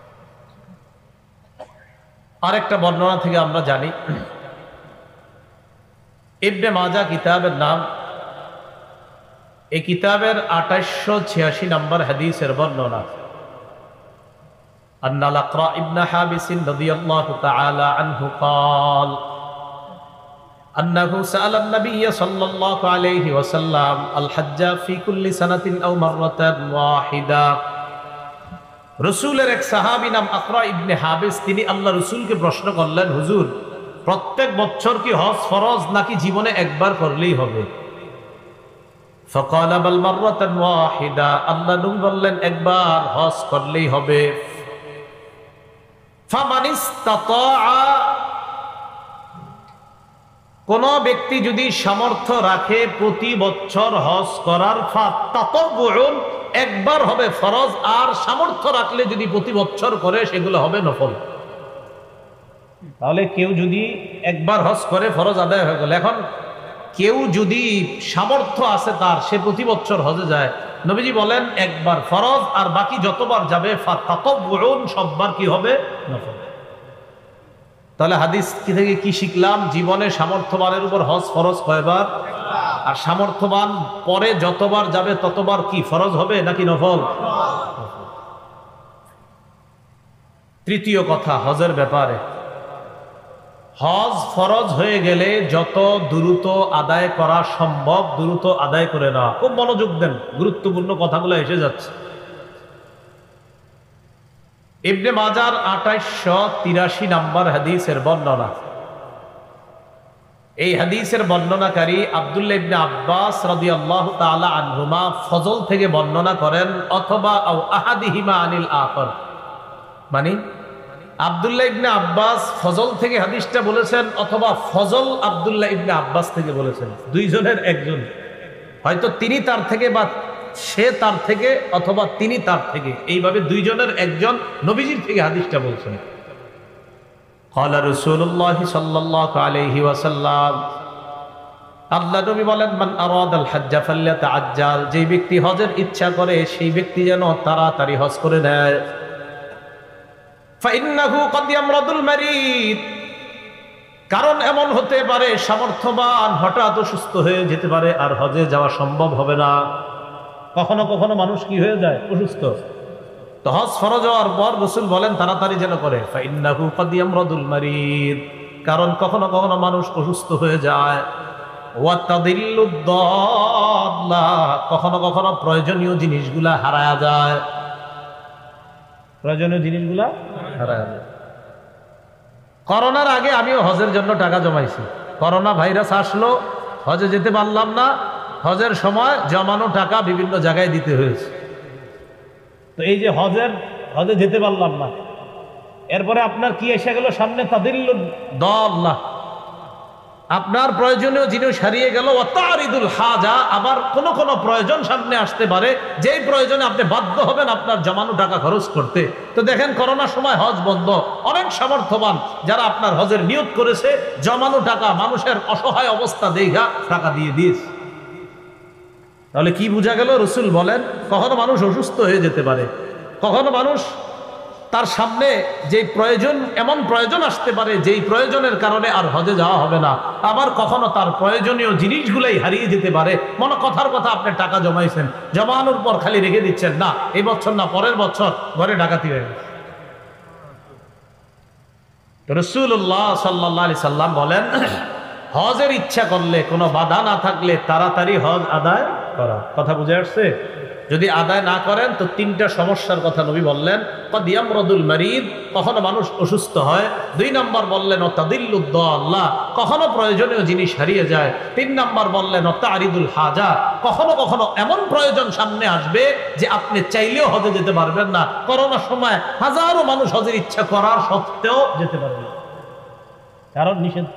আরেকটা বর্ণনা থেকে আমরা জানি, ইবনে মাজাহ কিতাবের নাম, এই কিতাবের আঠাশশো ছিয়াশি নম্বর হাদিসের বর্ণনা, أن الأقرع ابن حابس رضي الله تعالى عنه قال أنه سأل النبي صلى الله عليه وسلم الحج في كل سنة أو مرة واحدة। রসুলের এক সাহাবী নাম আকরা ইবনে হাবিস, তিনি আল্লাহ রসুলকে প্রশ্ন করলেন, হুজুর প্রত্যেক বছর কি হজ ফরজ নাকি জীবনে একবার করলেই হবে? فقال بل مرة واحدة, আল্লাহ নবী বললেন একবার হজ করলেই হবে। কোন ব্যক্তি যদি সামর্থ্য রাখে প্রতি বছর হজ করার, একবার হবে ফরজ, আর সামর্থ্য রাখলে যদি প্রতি বছর করে সেগুলো হবে নফল। তাহলে কেউ যদি একবার হজ করে ফরজ আদায় হয়ে গেল। এখন কেউ যদি সামর্থ্য আছে তার, সে প্রতি বছর হজে যায়, নবীজি বলেন একবার ফরজ, আর বাকি যতবার যাবে সববার কি হবে? নফল। তাহলে হাদিস কি থেকে কি শিখলাম? জীবনে সামর্থ্যবানের উপর হজ ফরজ কয়বার, আর সামর্থ্যবান পরে যতবার যাবে ততবার কি ফরজ হবে নাকি নফল? তৃতীয় কথা হজের ব্যাপারে, হজ ফরজ হয়ে গেলে যত দ্রুত আদায় করা সম্ভব দ্রুত আদায় করে নেওয়া। খুব মনোযোগ দেন, গুরুত্বপূর্ণ কথাগুলো এসে যাচ্ছে। ইবনে মাজার আঠাশশো তিরাশি নাম্বার হাদিসের বর্ণনা, এই হাদিসের বর্ণনাকারী আব্দুল্লাহ ইবনে আব্বাস রাদিয়াল্লাহু তাআলা আনহুমা ফজল থেকে বর্ণনা করেন, অথবা আও আহাদিহিমা আনিল আখর, মানে আব্দুল্লাহ ইবনে আব্বাস ফজল থেকে হাদিসটা বলেছেন, অথবা ফজল আব্দুল্লাহ ইবনে আব্বাস থেকে বলেছেন। দুইজনের একজন, হয়তো তিনি তার থেকে বা সে তার থেকে, অথবা তিনি তার থেকে, এইভাবে দুইজনের একজন নবীজির থেকে হাদিসটা বলছেন। ক্বালা রাসূলুল্লাহ সাল্লাল্লাহু আলাইহি ওয়াসাল্লাম, আল্লাহ নবী বলেন, মান আরাদাল হজ্জা ফালইয়াতাআজ্জাল, যে ব্যক্তি হজের ইচ্ছা করে সেই ব্যক্তি যেন তাড়াতাড়ি হজ করে নেয়। ফাইন্নাহু ক্বাদ ইয়ামরাদুল মারিদ, কারণ এমন হতে পারে সামর্থ্যবান হঠাৎ অসুস্থ হয়ে যেতে পারে, আর হজে যাওয়া সম্ভব হবে না। কখনো কখনো মানুষ কি হয়ে যায়? অসুস্থ। তো হজ ফরজ হওয়ার পর রাসূল বলেন তাড়াতাড়ি যেন করে। ফাইন্নাহু ক্বাদ ইয়ামরাদুল মারিদ, কারণ কখনো কখনো মানুষ অসুস্থ হয়ে যায়। ওয়া তাদিল্লুদ দাল্লা, কখনো কখনো প্রয়োজনীয় জিনিসগুলা হারায়া যায়, প্রয়োজনীয় জিনিসগুলা হারায়া যায়। করোনার আগে আমিও হজের জন্য টাকা জমাইছি, করোনা ভাইরাস আসলো, হজে যেতে পারলাম না, হজের সময় জমানো টাকা বিভিন্ন জায়গায় দিতে হয়েছে। তো এই যে হজের হজে যেতে পারলাম না, এরপরে আপনার কি এসে গেল সামনে? তাদিল্লুদ দাল্লা, আপনার প্রয়োজনীয় জিনিস হারিয়ে গেল। ওয়াতারিদুল হাজা, আবার কোন কোন প্রয়োজন সামনে আসতে পারে, যেই প্রয়োজনে আপনি বাধ্য হবেন আপনার জমানো টাকা খরচ করতে। তো দেখেন করোনার সময় হজ বন্ধ, অনেক সামর্থ্যবান যারা আপনার হজের নিয়ত করেছে, জমানো টাকা মানুষের অসহায় অবস্থা দেখা টাকা দিয়ে দিয়েছে। তাহলে কি বোঝা গেল? রাসূল বলেন কখনো মানুষ অসুস্থ হয়ে যেতে পারে, কখনো মানুষ তার সামনে যে প্রয়োজন, এমন প্রয়োজন আসতে পারে যেই প্রয়োজনের কারণে আর হজে যাওয়া হবে না। আবার কখনো তার প্রয়োজনীয় জিনিসগুলাই হারিয়ে যেতে পারে। মনে কথার কথা, আপনি টাকা জমাইছেন, জমানোর পর খালি রেখে দিচ্ছেন, না এই বছর না পরের বছর ঘরে ডাকাতি হয়ে গেছে। রাসূলুল্লাহ সাল্লাল্লাহু আলাইহি সাল্লাম বলেন হজের ইচ্ছা করলে কোনো বাধা না থাকলে তাড়াতাড়ি হজ আদায় করা। কথা বুঝে আসছে? যদি আদায় না করেন তো তিনটা সমস্যার কথা নবী বললেন। ইয়ামরাদুল মারিদ, কখনো মানুষ অসুস্থ হয়। দুই নম্বর বললেন ও তাদিল্লুদ্দাল্লাহ, কখনো প্রয়োজনীয় জিনিস হারিয়ে যায়। তিন নম্বর বললেন ও তারিদুল হাজা, কখনো কখনো এমন প্রয়োজন সামনে আসবে যে আপনি চাইলেও হজে যেতে পারবেন না। করোনার সময় হাজারো মানুষ হজের ইচ্ছা করার সত্ত্বেও যেতে পারবে, কারণ নিষেধ।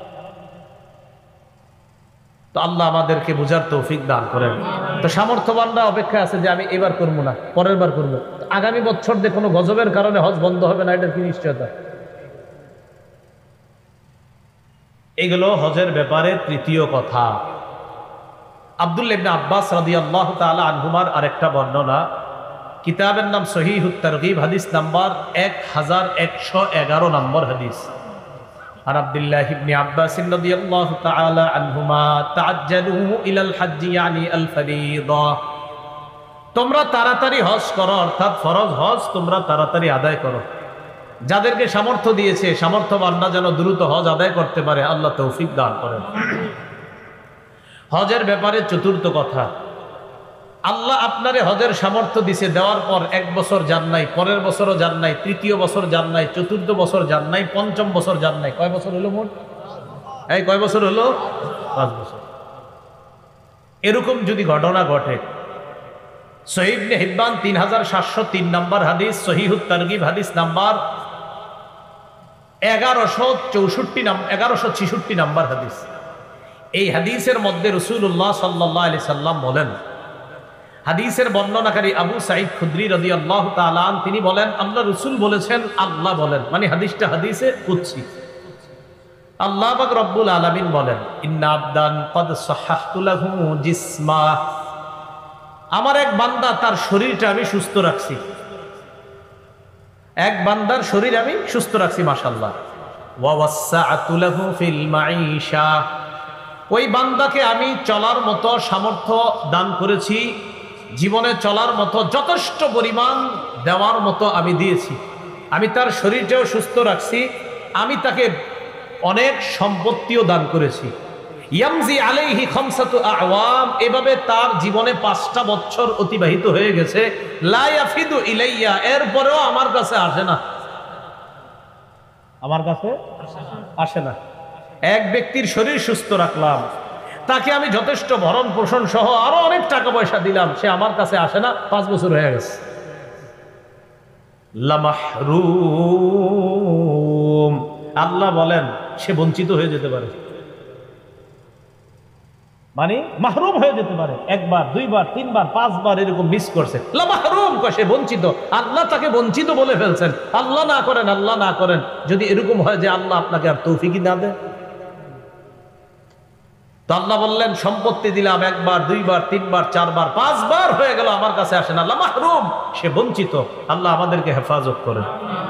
তো আল্লাহ আমাদেরকে বুঝার তৌফিক দান করেন। তো সামর্থ্যবানরা অপেক্ষা আছে যে আমি এবার করবো না, পরের বার করবো। আগামী বছর যে কোনো গজবের কারণে হজ বন্ধ হবে না, এটার কি নিশ্চয়তা? এগুলো হজের ব্যাপারে তৃতীয় কথা। আব্দুল্লাহ ইবনে আব্বাস রাদিয়াল্লাহু তাআলা আনহুমার আরেকটা বর্ণনা, কিতাবের নাম সহিহুত তারগীব, হাদিস নাম্বার এক হাজার একশো এগারো নম্বর হাদিস। আর আব্দুল্লাহ ইবনে আব্বাস রাদিয়াল্লাহু তাআলা আনহুমা তাআজ্জালু ইলাল হজ্জ ইয়ানি আল ফরিদা, তোমরা তাড়াতাড়ি হজ করো, অর্থাৎ ফরজ হজ তোমরা তাড়াতাড়ি আদায় করো। যাদেরকে সামর্থ্য দিয়েছে, সামর্থ্যবানরা যেন দ্রুত হজ আদায় করতে পারে, আল্লাহ তৌফিক দান করেন। হজের ব্যাপারে চতুর্থ কথা, আল্লাহ আপনারে হজের সামর্থ্য দিছে, দেওয়ার পর এক বছর যান নাই, পরের বছরও যান নাই, তৃতীয় বছর যান নাই, চতুর্থ বছর যান নাই, পঞ্চম বছর যান নাই। কয় বছর হলো মোট? এই কয় বছর হলো? পাঁচ বছর। এরকম যদি ঘটনা ঘটে, সহিহ ইবনে হিব্বান তিন হাজার সাতশো তিন নম্বর হাদিস, সহিহুত তারগীব হাদিস নাম্বার এগারোশো চৌষট্টি নাম এগারোশো ছিষট্টি নাম্বার হাদিস। এই হাদিসের মধ্যে রাসূলুল্লাহ সাল্লাল্লাহু আলাইহি সাল্লাম বলেন, হাদিসের বর্ণনাকারী আবু সাঈদ খুদরি রাদিয়াল্লাহু তাআলা আন, তিনি বলেন আল্লাহ রাসূল বলেছেন, আল্লাহ বলেন, মানে হাদিসটা হাদিসে কুদসি। আল্লাহ পাক রব্বুল আলামিন বলেন, ইন্না আবদান ক্বাদ সাহহাতু লাহু জিসমা, আমার এক বান্দা তার শরীরটা আমি সুস্থ রাখছি, এক বান্দার শরীর আমি সুস্থ রাখছি, মাশাআল্লাহ। ওয়া ওয়াসসাআতু লাহু ফিল মাঈশা, ওই বান্দাকে আমি চলার মতো সামর্থ্য দান করেছি, জীবনে চলার মতো যথেষ্ট পরিমাণ দেওয়ার মতো আমি দিয়েছি। আমি তার শরীরটাও সুস্থ রাখছি, আমি তাকে অনেক সম্পত্তিও দান করেছি। ইয়ামজি আলাইহি খামসাতু আওয়াম, এভাবে তার জীবনে পাঁচটা বছর অতিবাহিত হয়ে গেছে। লা ইয়াফিদু ইলাইয়া, এরপরেও আমার কাছে আসে না, আমার কাছে আসে না। এক ব্যক্তির শরীর সুস্থ রাখলাম, তাকে আমি যথেষ্ট ভরণ পোষণ সহ আরো অনেক টাকা পয়সা দিলাম, সে আমার কাছে আসে না, পাঁচ বছর হয়ে গেছে। লামাহরুম, আল্লাহ বলেন সে বঞ্চিত হয়ে যেতে পারে, মানে মাহরুম হয়ে যেতে পারে। একবার, দুইবার, তিনবার, পাঁচবার এরকম মিস করছে, লামাহরুম, সে বঞ্চিত। আল্লাহ তাকে বঞ্চিত বলে ফেলছেন। আল্লাহ না করেন, আল্লাহ না করেন। যদি এরকম হয় যে আল্লাহ আপনাকে আর তৌফিকই না দেয়, তো আল্লাহ বললেন সম্পত্তি দিলাম একবার, দুইবার, তিনবার, চারবার, পাঁচবার হয়ে গেল, আমার কাছে আসে না, লামাহরুম, সে বঞ্চিত। আল্লাহ আমাদেরকে হেফাজত করেন।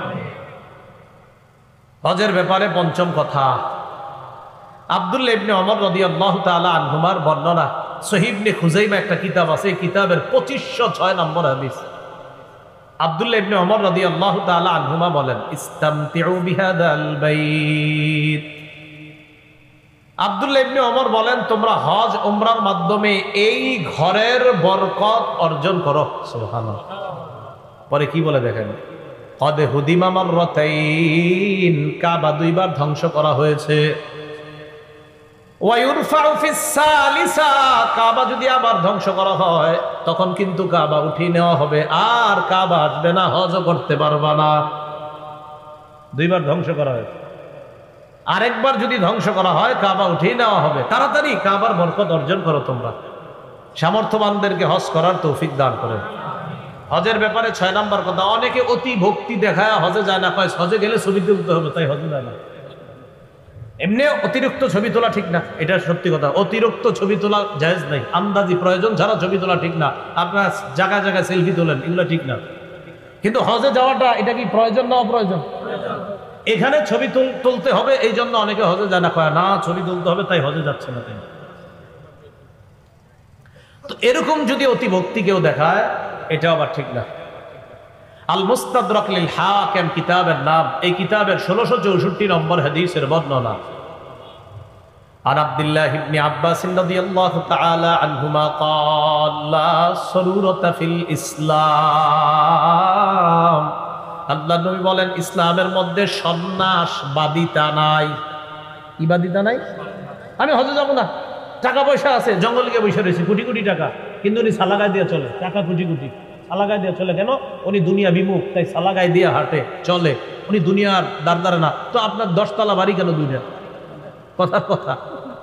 হজের ব্যাপারে পঞ্চম কথা, আব্দুল্লাহ ইবনে ওমর রাদিয়াল্লাহু তাআলা আনহুমার বর্ণনা, সহিহ ইবনে খুজাইমা একটা কিতাব আছে, কিতাবের পঁচিশশো ছয় নম্বর হাদিস। আব্দুল্লাহ ইবনে ওমর রাদিয়াল্লাহু তাআলা আনহুমা বলেন, ইস্তামতিউ বিহাদাল বাইত, আব্দুল্লাহ ইবনে ওমর বলেন তোমরা হজ উমরার মাধ্যমে এই ঘরের বরকত অর্জন করো। সুবহানাল্লাহ। পরে কি বলে দেখেন, কদ হুদিমা মাররাতাইন, কাবা দুইবার ধ্বংস করা হয়েছে। ওয়া ইউরফাউ ফিস সালিসা, কাবা যদি আবার ধ্বংস করা হয় তখন কিন্তু কাবা উঠিয়ে নেওয়া হবে, আর কাবা আসবে না, হজও করতে পারবা না। দুইবার ধ্বংস করা হয়েছে, আরেকবার যদি ধ্বংস করা হয় কাবা উঠিয়ে নেওয়া হবে। তাড়াতাড়ি কাবার বরকত অর্জন করো তোমরা। সামর্থ্যবানদেরকে হজ করার তৌফিক দান করে। হজের ব্যাপারে ছয় নম্বর কথা, অনেকে অতি ভক্তি দেখায় হজে যায় না, কয় হজে গেলে ছবি তুলতে হবে তাই হজে যায় না। এমনি অতিরিক্ত ছবি তোলা ঠিক না, এটা সত্যি কথা। অতিরিক্ত ছবি তোলা জায়েজ নাই, আন্দাজি প্রয়োজন ছাড়া ছবি তোলা ঠিক না। আপনার জায়গায় জায়গায় সেলফি তোলেন, এগুলো ঠিক না। কিন্তু হজে যাওয়াটা এটা কি প্রয়োজন না অপ্রয়োজন? এখানে ছবি তুলতে হবে, এই জন্য অনেকে হজে যায় না, কয় না ছবি তুলতে হবে তাই হজে যাচ্ছে না। তাই তো এরকম যদি অতি ভক্তি কেউ দেখায়, এটা আবার ঠিক না। আল মুস্তাদরাক লিল হাকিম কিতাবের নাম, এই কিতাবের ষোলশো চৌষট্টি নম্বর হাদিসের বর্ণনা। عن عبد الله بن عباس رضي الله تعالى عنهما قال لا سرورة في الإسلام আল্লাহ নবী বলেন ইসলামের মধ্যে সন্ন্যাসবাদিতা নাই। কি বাদিতা নাই? আমি হজে যাব না, টাকা পয়সা আছে, জঙ্গলে গিয়ে বসে রয়েছে, কোটি কোটি টাকা, কিন্তু উনি সালাগায় দিয়ে চলে, টাকা কোটি কোটি, সালাগায় দিয়ে চলে। কেন? উনি দুনিয়া বিমুখ, তাই সালাগায় দিয়ে হাঁটে চলে, উনি দুনিয়ার দারদারে না। তো আপনার দশতলা বাড়ি কেন দুনিয়া? কথার কথা।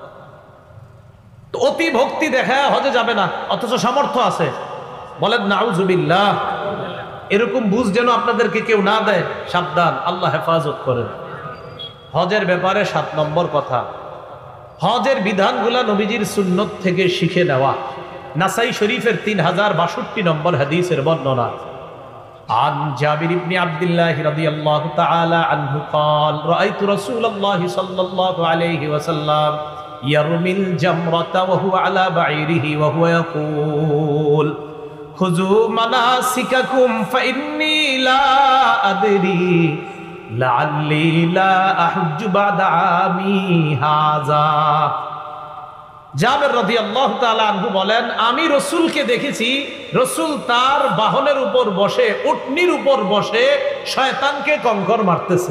তো অতি ভক্তি দেখা হজে যাবে না, অথচ সামর্থ্য আছে। বলেন নাউজুবিল্লাহ। এরকম বুঝ যেন আপনাদেরকে কেউ না দেয়, সাবধান, আল্লাহ হেফাজত করেন। হজের ব্যাপারে সাত নম্বর কথা, হজের বিধানগুলা নবীজির সুন্নত থেকে শিখে নেওয়া। নাসাই শরীফের তিন হাজার বাষট্টি নম্বর হাদিসের বর্ণনা। عن جابر بن عبد الله رضي الله تعالى عنه قال رأيت رسول الله صلى الله عليه وسلم يرمي الجمرة وهو على بعيره وهو يقول خذوا مناسككم فإني لا أدري لعلي لا أحج بعد عامي هذا। জাবের রাদিয়াল্লাহু তাআলা আনহু বলেন, আমি রসুলকে দেখেছি, রসুল তার বাহনের উপর বসে, উটনির উপর বসে শয়তানকে কঙ্কর মারতেছে।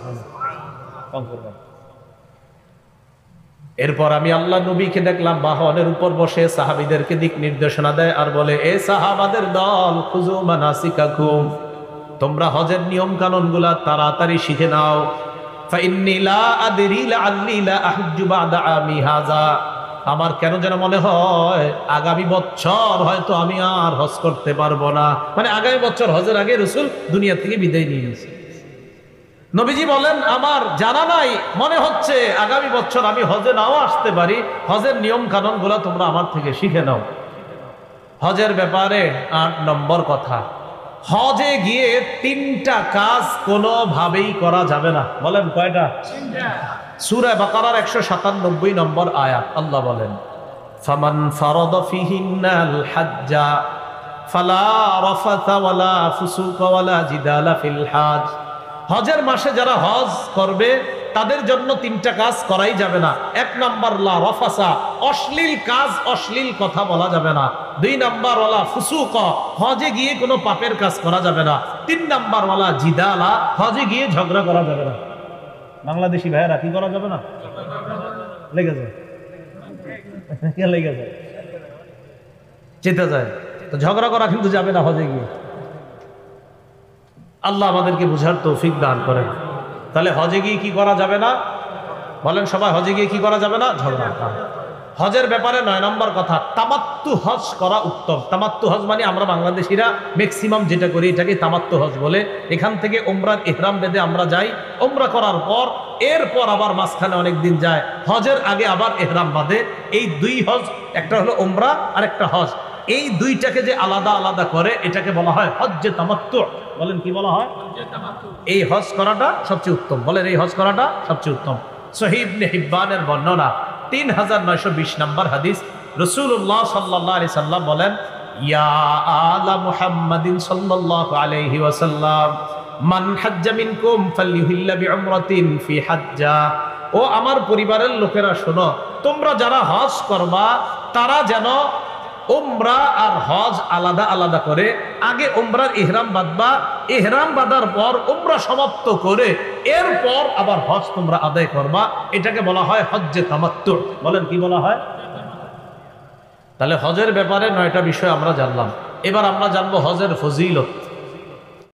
এরপর আমি আল্লাহ নবীকে দেখলাম বাহনের উপর বসে সাহাবীদেরকে দিক নির্দেশনা দেয় আর বলে, এ সাহাবাদের দল, খুযু মানাসিকাকুম, তোমরা হজের নিয়ম কানুন গুলা তাড়াতাড়ি শিখে নাও। ফাইন্নী লা আদরি লাআল্লী লা আহজ্জু বা'দা আমী হাযা, আমার কেন যেন মনে হয় আগামী বছর হয়তো আমি আর হজ করতে পারবো না। মানে আগামী বছর হজের আগে রাসূল দুনিয়া থেকে বিদায় নিয়ে নিয়েছে। নবীজি বলেন, আমার জানা নাই, মনে হচ্ছে আগামী বছর আমি হজে নাও আসতে পারি, হজের নিয়ম কানুন গুলা তোমরা আমার থেকে শিখে নাও। হজের ব্যাপারে আট নম্বর কথা, হজে গিয়ে তিনটা কাজ কোনোভাবেই করা যাবে না। বলেন কয়টা? সূরা বাকারার একশো সাতানব্বই নম্বর আয়াত, আল্লাহ বলেন, ফামান ফারাদা ফিহিন্নাল হাজ্জা ফালা রাফাথা ওয়ালা ফুসুকা ওয়ালা জিদালা ফিল হজ। হজের মাসে যারা হজ করবে তাদের জন্য তিনটা কাজ করাই যাবে না। এক নাম্বার লা রাফাসা, অশ্লীল কাজ, অশ্লীল কথা বলা যাবে না। দুই নাম্বার ওয়ালা ফুসুকা, হজে গিয়ে কোনো পাপের কাজ করা যাবে না। তিন নাম্বার ওয়ালা জিদালা, হজে গিয়ে ঝগড়া করা যাবে না। বাংলাদেশি ভাইয়েরা কি করা যাবে না? লেগে যায়, লেগে যায়, চেতে যায়। তো ঝগড়া করা কিন্তু যাবে না হজে গিয়ে। আল্লাহ আমাদেরকে বুঝার তৌফিক দান করেন। তাহলে হজে গিয়ে কি করা যাবে না? বলেন সবাই, হজে গিয়ে কি করা যাবে না? ঝগড়া। হজের ব্যাপারে নয় নম্বর কথা, তামাত্তু হজ করা উত্তম। তামাত্তু হজ মানে আমরা বাংলাদেশিরা ম্যাক্সিমাম যেটা করি এটাকে তামাত্তু হজ বলে। এখান থেকে উমরার ইহরাম বেঁধে আমরা যাই, উমরা করার পর এরপর আবার মাঝখানে অনেক দিন যায়, হজের আগে আবার ইহরাম বাঁধে। এই দুই হজ, একটা হলো উমরা আর একটা হজ, এই দুইটাকে যে আলাদা আলাদা করে এটাকে বলা হয় হজ্জে তামাত্তু। বলেন কি বলা হয়? এই হজ করাটা সবচেয়ে উত্তম। বলেন এই হজ করাটা সবচেয়ে উত্তম। সহিহ ইবনে হিব্বানের বর্ণনা, তিন হাজার নয়শো বিশ নম্বর হাদিস, রাসূলুল্লাহ সাল্লাল্লাহু আলাইহি সাল্লাম বলেন, ইয়া আলা মুহাম্মাদিন সাল্লাল্লাহু আলাইহি ওয়াসাল্লাম মান হাজ্জা মিনকুম ফালইউহিল্লা বিউমরাতিন ফি হাজ্জা। ও আমার পরিবারের লোকেরা শোনো, তোমরা যারা হজ করবা তারা যেন উমরা আর হজ আলাদা আলাদা করে, আগে উমরার ইহরাম বাঁধবা, ইহরাম বাঁধার পর উমরা সমাপ্ত করে এরপর আবার হজ তোমরা আদায় করবা। এটাকে বলা হয় হজ্জে তামাত্তু। বলেন কি বলা হয়? তাহলে হজের ব্যাপারে নয়টা বিষয় আমরা জানলাম। এবার আমরা জানবো হজের ফজিলত।